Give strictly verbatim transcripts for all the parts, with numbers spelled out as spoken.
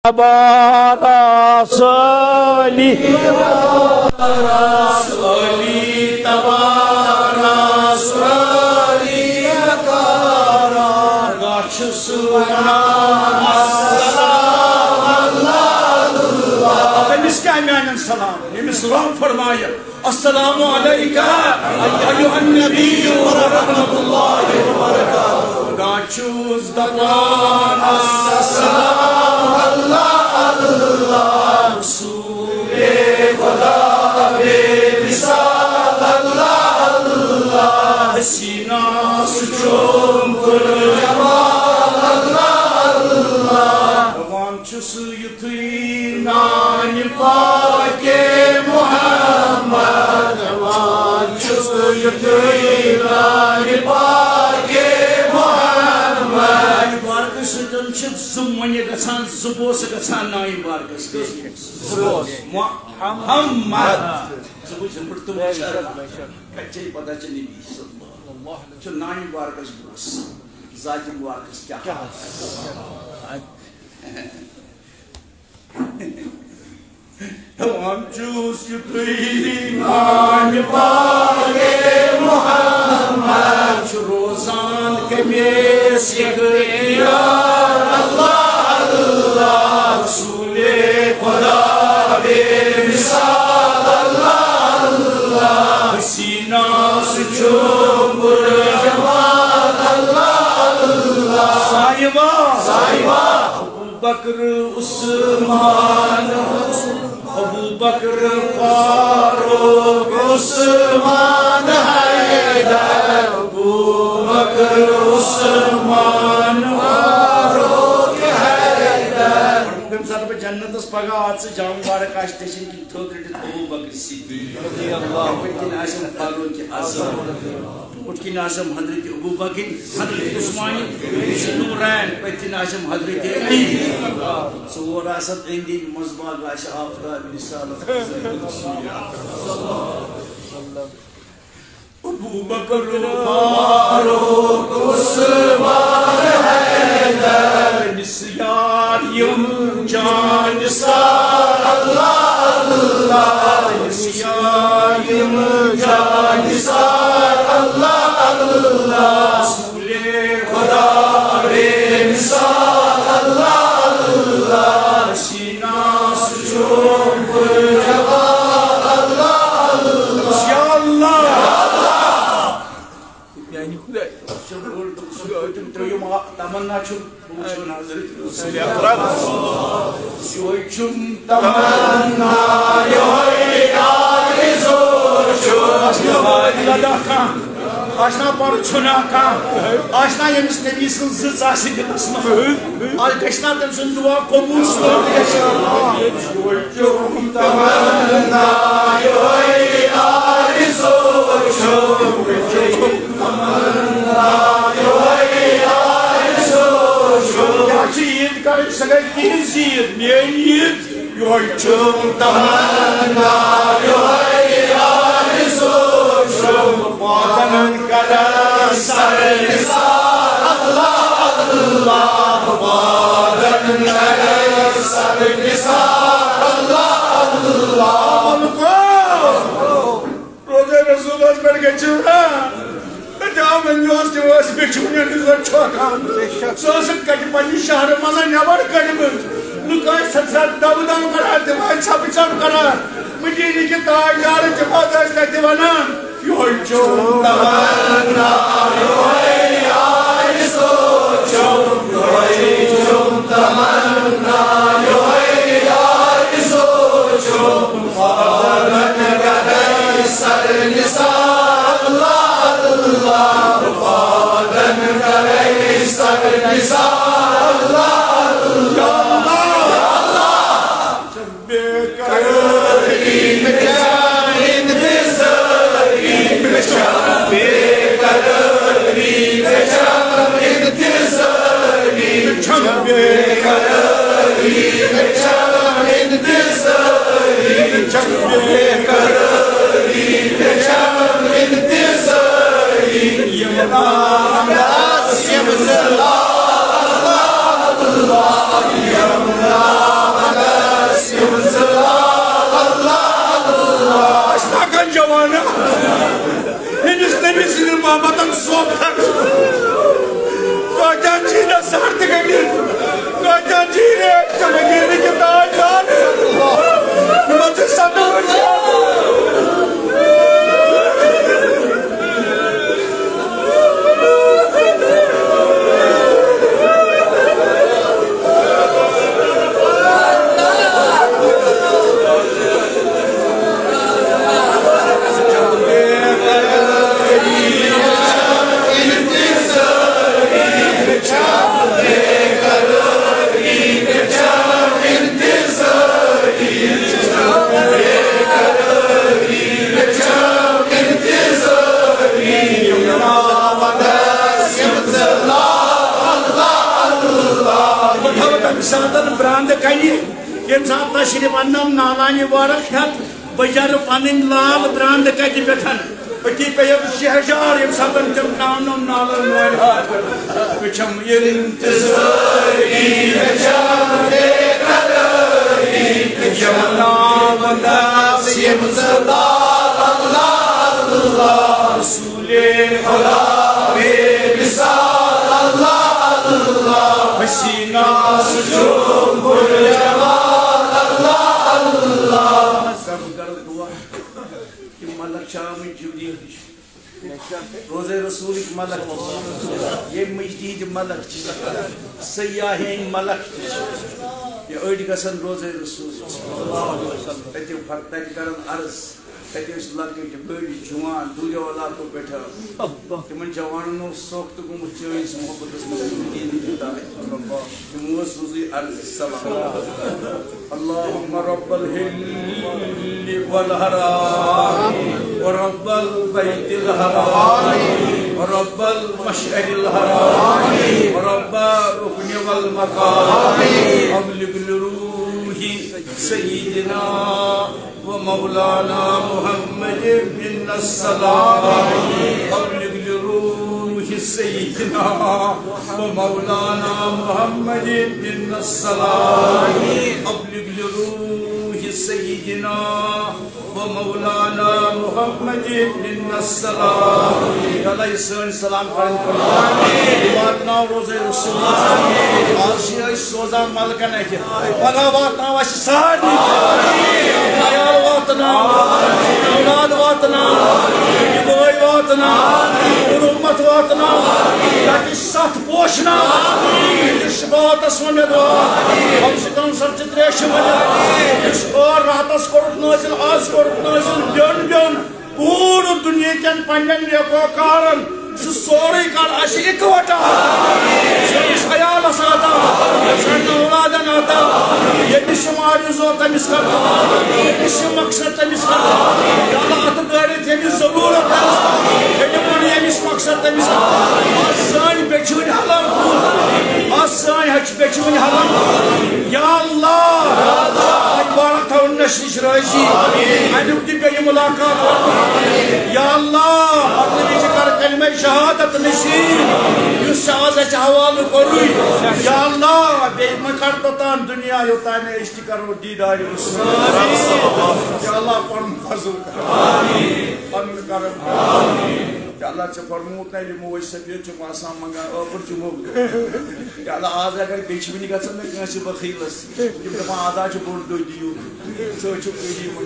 تبارا سولی سولی تبارا سولی تبارا گاچ سونا امس کیا میان سلام امس سلام فرمایا السلام علیکہ ایھا النبی ورحمۃ اللہ وبرکاتہ گاچوز دپان السلام اللہ اللہ رسول خدا بے مثال اللہ اللہ سینہ سچوم کل جمال اللہ اللہ وان چس یتھی نان پاک محمد وان چس یتھی نان پاک محمد بارک سدن چھ زمنی گژھان زبوس گژھان نائی بارکس محمد زبوس پرتم کچے پتہ چھ نبی صلی اللہ علیہ وسلم نائی بارکس بوس ذات بارکس کیا ہم چوس یتھی نان پاک محمد روزان کمیس یار اللہ اللہ رسول خدا بے مثال اللہ اللہ سینہ سچوم پر جمال اللہ اللہ صاحبہ صاحبہ ابو بکر عثمان ابو بکر فاروق عثمان حیدر ابو بکر عثمان فاروق حیدر کم ساتھ پہ جنت اس پگا آت سے جام بارک آشتشن کی تھوک رٹت ابو بکر صدیق رضی اللہ پتن آسم فاروق اعظم پتن آسم حضرت ابو بکر حضرت عثمان نورین پتن آسم حضرت علی سور آسد اندی مزباغ آش آفتاب رسالت ابو بکر فاروق عثمان حیدر نسیان یم جان سار اللہ اللہ نسیان یم جان سار اللہ اللہ رسول خدا بے مثال اللہ اللہ سینہ سچوم پر جمال اللہ اللہ یا اللہ تمنا چھم چھم تمنا آشنا پر چھنا کان آشنا یمس نبی سن زٕ ژاسہِ دِلس منٛز آز گژھِ نا تٔمۍ سُنٛد دُعا قبوٗل سورُے گژھِ چھُم تمنا یہوے آرزو چھُم تمنا یہوے آرزو چھُم کیٛاہ چھِ عیٖد کَرٕنۍ سۄ گٔے تِہنٛز عیٖد میٛٲنۍ عیٖد یہوے چھُم تمنا یہوے آرزو چھُم پادن کر سر نثار اللہ اللہ پادن کر سر نثار اللہ اللہ روزے رسول اس پر گچھو نا جہاں منجوز کے واس بچھونے نظر چھوکان سوسن کٹ پنی شہر مزا نبر کڑمت لکائی ست ست دب دم کرا دمائی چھپ چھپ کرا مجھے کے تاجدار جماعت آستا دیوانان یہوے چھم تمنا یہوے آرزو چھم یہوے چھم تمنا یہوے آرزو چھم پادن کرے سر نثار اللہ اللہ پادن کرے سر نثار اللہ اللہ بے قراری میں جان انتظاری میں جان بے قراری میں جان انتظاری میں جان بے قراری میں جان انتظاری میں جان بے قراری میں جان انتظاری یا اللہ یا اللہ یہ سات تشریف انم نالانی وارک ہت بجار پنن لال براند کتی پتن پتی پیب شہجار یم ساتن تم کانم نالن وائل وچم انتظاری بچارے قدری جمنا بندہ سیم زدہ اللہ اللہ رسول خدا بے مثال اللہ اللہ حسینہ سجوم بر جمال اللہ اللہ سب کر دعا کہ ملک شام جودی روزے رسول ملک یہ مجدید ملک سیاحین ملک یہ اڑ گسن روزے رسول تتہ فرق تتہ کرن عرض تتہ لکٹ بڑی جوان دورو علاقوں پہ تمن جوانوں سوخت گومت چٲنِس محبتس منٛز تمو سوزی عرض سلام اللهم رب الهل والحرام ورب البيت الحرام ورب المشعر الحرام ورب الركن والمقام ابلغ لروح سيدنا ومولانا محمد من السلام ابلغ لروح سيدنا ومولانا محمد من السلام ابلغ لروح سيدنا ومولانا محمد من السلام یا اللہ سن سلام کرن کرن واتنا روزے رسول آج سوزا ملکن ہے پگا واتنا وش ساری عیال واتنا اولاد واتنا بوئی واتنا امت واتنا تاکہ ست پوشنا شفاعت اسمد ہم سکم سر چتریش ونیا اس اور راتس کرت نازل آز کرت نازل بیون بیون پور دنیا کن پنجن لیکو کارن سوری کار اسی اکوٹا سنس عیال اساتا سن اولادن آتا یہ شماری زور تمیز کرتا یہ مقصد تمیز کرتا یا اللہ ات داری تمیز ضرورت یہ منی امیس مقصد تمیز کرتا آسان بیچونی حلم کن آسان حج بیچونی حلم کن یا اللہ بارک تھا انش نش رائشی اینک دی بے ملاقات یا اللہ اپنے بیچے کر کلمہ شہادت نشین یس آز اچ حوال کروی یا اللہ بے مکرتتان دنیا یوتان اشتی کرو دیدار رسول یا اللہ پرم فضل کر پرم کرم یا اللہ چھ فرموت نہیں لمو سفید چھ آسان منگا اوپر چھ مو یا اللہ آز اگر بیچ بھی نہیں گھر میں کنسی بخیلس جب دفعہ آدھا چھ بول دو دیو سو چھ قریب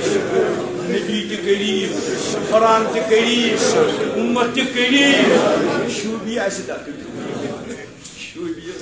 نبی تی قریب قرآن تی قریب امت تی قریب شوبی ایسی دا شوبی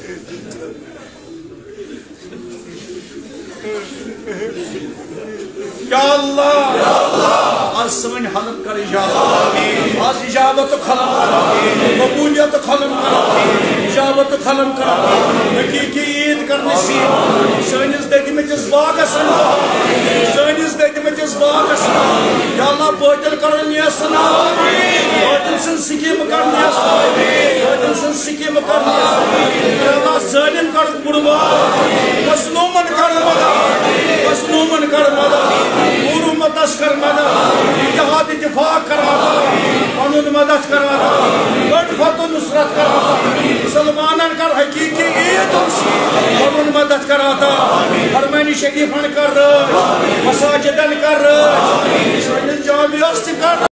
یا اللہ آج سمن حلم کر اجابت آج اجابت خلم کر قبولیت خلم کر اجابت خلم کر حقیقی عید کرنے سی سنس دیکھ میں جذباق سنا سنس دیکھ میں جذباق سنا یا اللہ باطل کرنے سنا باطل سن سکیم کرنے سنا باطل سن سکیم کرنے یا اللہ ظالم کر بڑوا مسلومن کر مدد مسلومن کر مدد پور امتس کر مدد اتحاد اتفاق کر مدد قانون مدد کر مدد بڑ فتح نصرت کر مدد مسلمانن کر حقیقی عید قانون مدد کر مدد حرمین شریفن کر